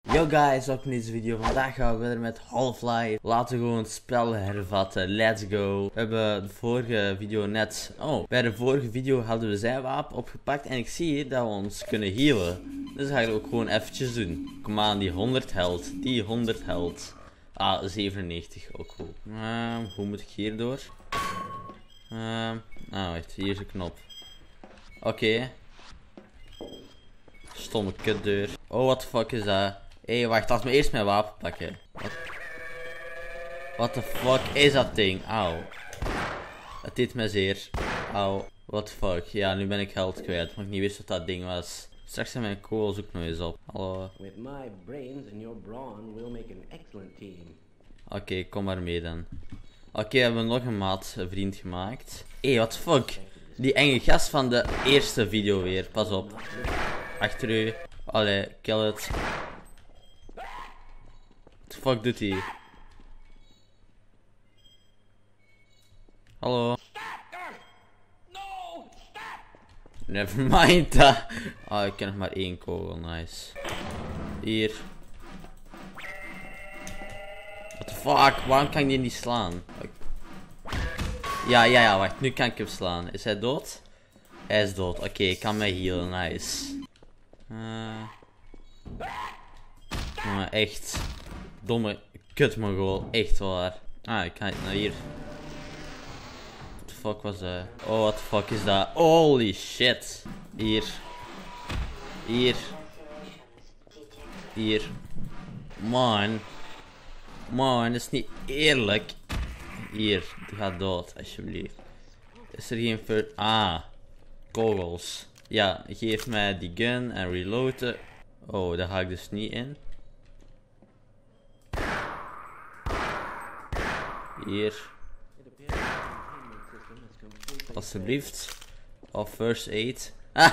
Yo guys, welkom in deze video. Vandaag gaan we verder met Half-Life. Laten we gewoon het spel hervatten. Let's go. We hebben de vorige video net... bij de vorige video hadden we zijn wapen opgepakt. En ik zie hier dat we ons kunnen healen. Dus dat ga ik ook gewoon eventjes doen. Kom aan, die 100 health. Die 100 health. Ah, 97. Ook goed. Hoe moet ik hier door? Wacht. Hier is een knop. Oké. Stomme kutdeur. Oh, what the fuck is dat? Hé, wacht, laat me eerst mijn wapen pakken. What the fuck is dat ding? Auw. Het deed me zeer. Auw. What the fuck. Ja, nu ben ik geld kwijt. Maar ik niet wist wat dat ding was. Straks zijn mijn kogels ook nog eens op. Hallo. Oké, kom maar mee dan. Oké, we hebben nog een vriend gemaakt. Hé, what the fuck. Die enge gast van de eerste video weer. Pas op. Achter u. Allee, kill it. What the fuck doet hij? Hallo? Never mind dat. Oh, ik heb nog maar één kogel, nice. Hier. What the fuck, waarom kan ik die niet slaan? Ja, wacht, nu kan ik hem slaan. Is hij dood? Hij is dood, oké, ik kan mij healen, nice. Echt domme kutmongool, echt waar. Ik kan niet naar hier. What the fuck was dat? Oh, what the fuck is dat? Holy shit. Hier. Man, dat is niet eerlijk. Hier, die gaat dood, alsjeblieft. Is er geen kogels. Ja, geef mij die gun en reloaden. Oh, daar ga ik dus niet in. Hier. Alsjeblieft. Oh, first aid.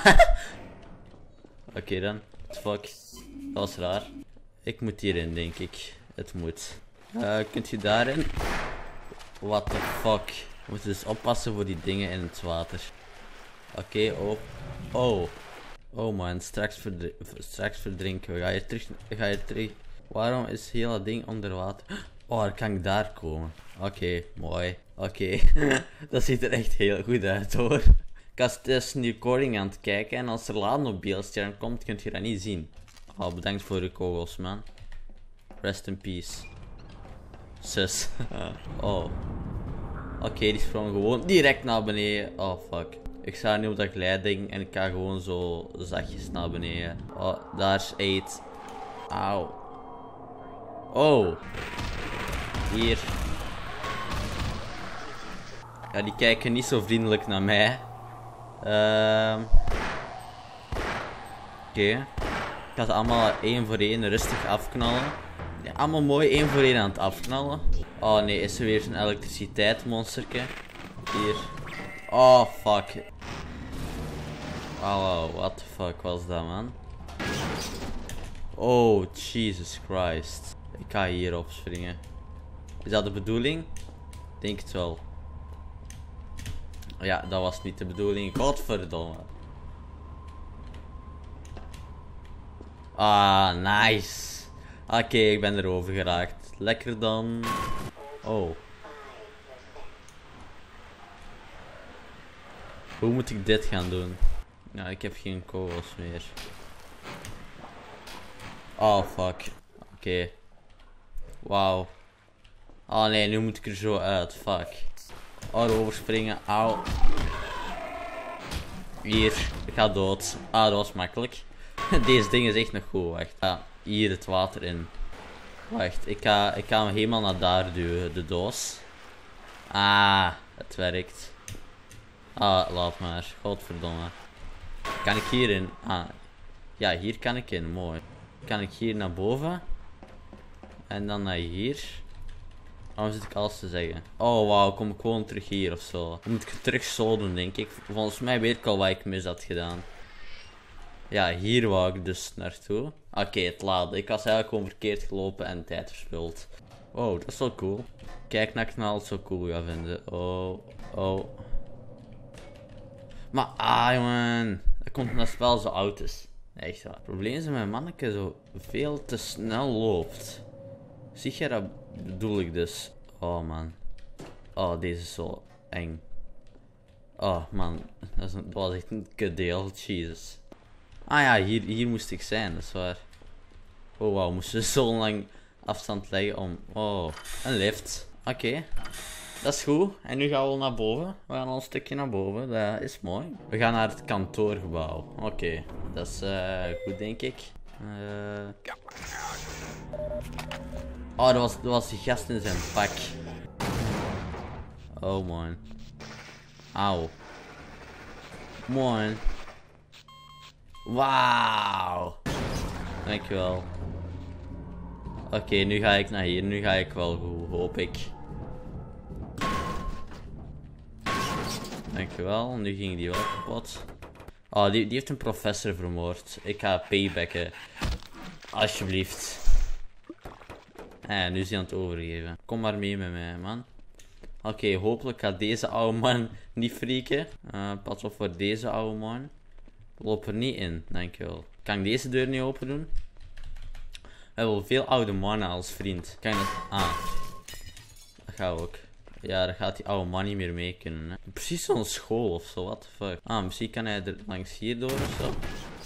Oké dan. What the fuck. Dat was raar. Ik moet hierin, denk ik. Het moet. Kunt je daarin? What the fuck. We moeten dus oppassen voor die dingen in het water. Oké, oh man, straks verdrinken. Ga je terug. Waarom is heel dat ding onder water? Oh, dan kan ik daar komen. Oké, mooi. Oké. Dat ziet er echt heel goed uit hoor. Ik was dus nu recording aan het kijken en als er laden op beeldscherm komt, kunt je dat niet zien. Oh, bedankt voor de kogels man. Rest in peace. Sus. Oh. Oké, die sprong gewoon direct naar beneden. Oh fuck. Ik sta nu op dat glijding en ik ga gewoon zo zachtjes naar beneden. Oh, daar is 8. Auw. Oh. Hier. Ja, die kijken niet zo vriendelijk naar mij. Oké. Ik ga ze allemaal één voor één rustig afknallen. Ja, allemaal mooi één voor één aan het afknallen. Oh nee, is er weer zo'n elektriciteitsmonsterke. Hier. Oh fuck. Hallo, what the fuck was dat man? Oh, Jesus Christ. Ik ga hier opspringen. Is dat de bedoeling? Denk het wel. Ja, dat was niet de bedoeling. Godverdomme. Ah, nice. Oké, ik ben erover geraakt. Lekker dan. Oh. Hoe moet ik dit gaan doen? Nou, ik heb geen kogels meer. Oh, fuck. Oké. Wauw. Oh nee, nu moet ik er zo uit. Fuck. Oh, erover springen. Auw. Hier. Ik ga dood. Ah, dat was makkelijk. Deze ding is echt nog goed. Wacht. Ja, hier het water in. Wacht, ik ga hem helemaal naar daar duwen. De doos. Ah, het werkt. Ah, laat maar. Godverdomme. Kan ik hierin? Ah. Ja, hier kan ik in. Mooi. Kan ik hier naar boven? En dan naar hier. Waarom zit ik alles te zeggen? Oh wauw, kom ik gewoon terug hier ofzo. Dan moet ik het terug zo doen, denk ik. Volgens mij weet ik al wat ik mis had gedaan. Ja, hier wou ik dus naartoe. Oké, het laden. Ik was eigenlijk gewoon verkeerd gelopen en tijd verspild. Oh, dat is wel cool. Kijk naar knal, het zo cool ga vinden. Maar jongen. Dat komt omdat het spel zo oud is. Echt waar. Het probleem is dat mijn manneke zo veel te snel loopt. Zie je dat bedoel ik dus. Oh man. Oh, deze is zo eng. Oh man, dat was echt een kutdeel. Jesus. Ah ja, hier moest ik zijn, dat is waar. Oh wauw, moesten we zo lang afstand leggen om... Oh, een lift. Oké. Dat is goed. En nu gaan we naar boven. We gaan al een stukje naar boven. Dat is mooi. We gaan naar het kantoorgebouw. Oké. Dat is goed, denk ik. Oh, dat was die gast in zijn pak. Oh man. Auw. Mooi. Wauw. Dankjewel. Oké, nu ga ik naar hier. Nu ga ik wel goed, hoop ik. Dankjewel. Nu ging die wel kapot. Oh, die heeft een professor vermoord. Ik ga paybacken. Alsjeblieft. Nu is hij aan het overgeven. Kom maar mee met mij, man. Oké, hopelijk gaat deze oude man niet freaken. Pas op voor deze oude man. Loop er niet in, dankjewel. Kan ik deze deur niet open doen? We hebben veel oude mannen als vriend. Kan je dat... Ah. Dat gaat ook. Ja, dan gaat die oude man niet meer mee kunnen. Hè. Precies zo'n school of zo, what the fuck. Ah, misschien kan hij er langs hier door of zo.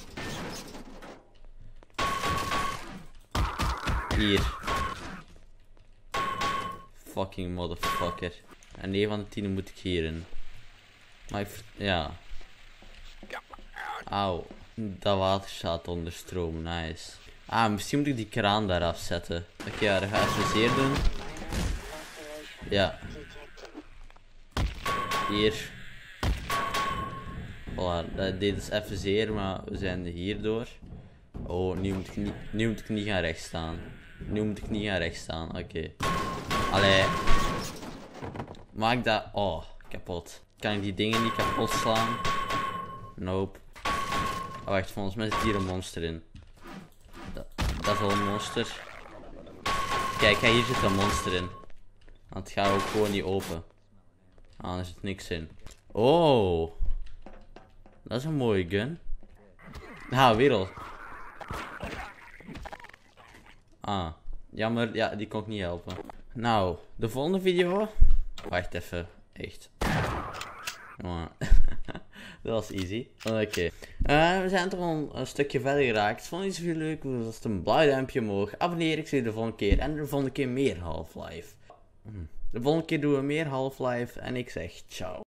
Hier. Fucking motherfucker. En 9 van de 10 moet ik hierin. Maar ik... Ja. Auw. Dat water staat onder stroom, nice. Ah, misschien moet ik die kraan daar afzetten. Oké, ja, dat ga ik even zeer doen. Ja. Hier. Voilà, dat deed dus even zeer, maar we zijn hierdoor. Oh, nu moet ik niet gaan rechts staan. Nu moet ik niet gaan rechts staan, oké. Allee. Maak dat... Oh, kapot. Kan ik die dingen niet kapot slaan? Nope. Oh, wacht, volgens mij zit hier een monster in. Dat is wel een monster. Kijk, hier zit een monster in. Want het gaat ook gewoon niet open. Ah, er zit niks in. Oh. Dat is een mooie gun. Ah, wereld. Ah. Jammer, ja, die kon ik niet helpen. Nou, de volgende video. Wacht even. Echt. Oh. Dat was easy. Oké. We zijn toch al een stukje verder geraakt. Vond je het video leuk? Dus een blauw duimpje omhoog. Abonneer, ik zie je de volgende keer. En de volgende keer meer Half-Life. De volgende keer doen we meer Half-Life. En ik zeg ciao.